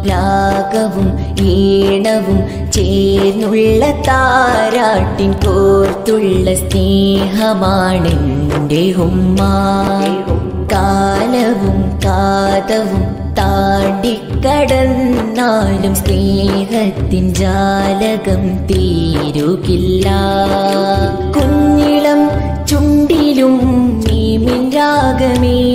രാഗവും ഈണവും ചേർന്നുള്ള താരാട്ടിൻ കോർത്തുള്ള സ്നേഹമാണെൻ്റെ ഉമ്മ. കാലവും കാതവും താണ്ടിക്കടന്നാലും സ്നേഹത്തിൻ ജാലകം തീരുകില്ല. കുഞ്ഞിളം ചുണ്ടിലും മീമിൻ രാഗമേ